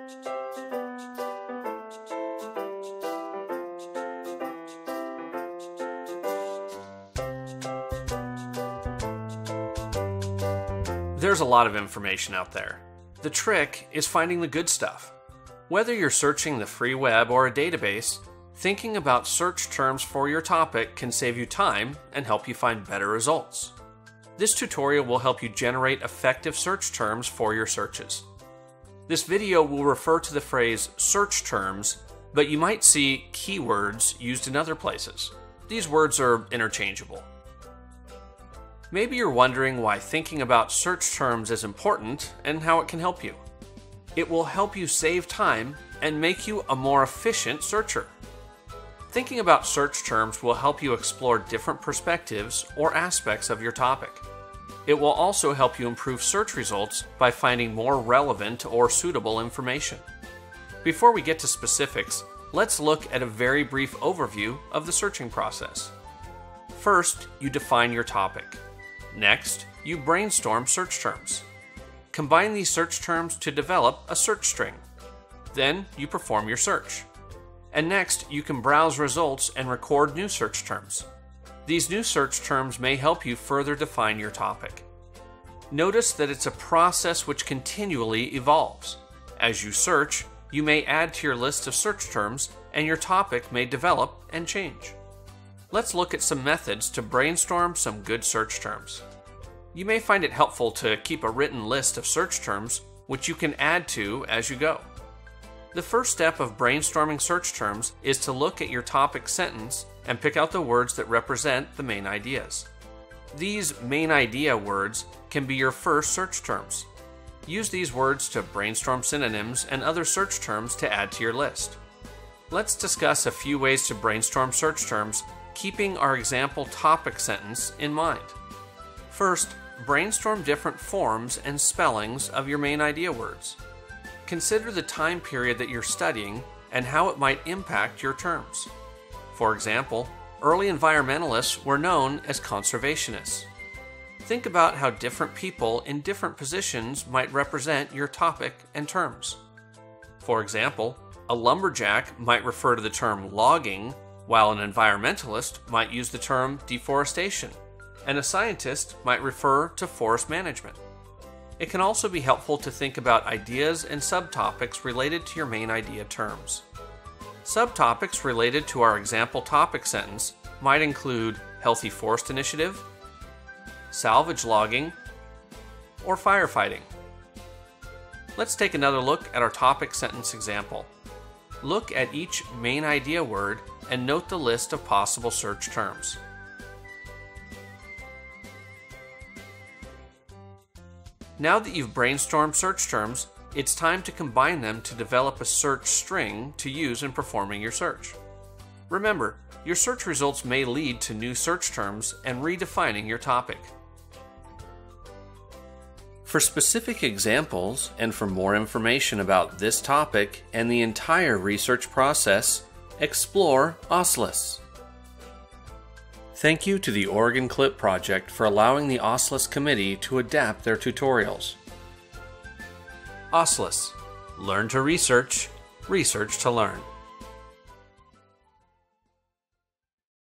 There's a lot of information out there. The trick is finding the good stuff. Whether you're searching the free web or a database, thinking about search terms for your topic can save you time and help you find better results. This tutorial will help you generate effective search terms for your searches. This video will refer to the phrase search terms, but you might see keywords used in other places. These words are interchangeable. Maybe you're wondering why thinking about search terms is important and how it can help you. It will help you save time and make you a more efficient searcher. Thinking about search terms will help you explore different perspectives or aspects of your topic. It will also help you improve search results by finding more relevant or suitable information. Before we get to specifics, let's look at a very brief overview of the searching process. First, you define your topic. Next, you brainstorm search terms. Combine these search terms to develop a search string. Then, you perform your search. And next, you can browse results and record new search terms. These new search terms may help you further define your topic. Notice that it's a process which continually evolves. As you search, you may add to your list of search terms, and your topic may develop and change. Let's look at some methods to brainstorm some good search terms. You may find it helpful to keep a written list of search terms, which you can add to as you go. The first step of brainstorming search terms is to look at your topic sentence and pick out the words that represent the main ideas. These main idea words can be your first search terms. Use these words to brainstorm synonyms and other search terms to add to your list. Let's discuss a few ways to brainstorm search terms, keeping our example topic sentence in mind. First, brainstorm different forms and spellings of your main idea words. Consider the time period that you're studying and how it might impact your terms. For example, early environmentalists were known as conservationists. Think about how different people in different positions might represent your topic and terms. For example, a lumberjack might refer to the term logging, while an environmentalist might use the term deforestation, and a scientist might refer to forest management. It can also be helpful to think about ideas and subtopics related to your main idea terms. Subtopics related to our example topic sentence might include healthy forest initiative, salvage logging, or firefighting. Let's take another look at our topic sentence example. Look at each main idea word and note the list of possible search terms. Now that you've brainstormed search terms, it's time to combine them to develop a search string to use in performing your search. Remember, your search results may lead to new search terms and redefining your topic. For specific examples and for more information about this topic and the entire research process, explore OSLIS. Thank you to the Oregon CLIP Project for allowing the OSLIS committee to adapt their tutorials. OSLIS. Learn to research, research to learn.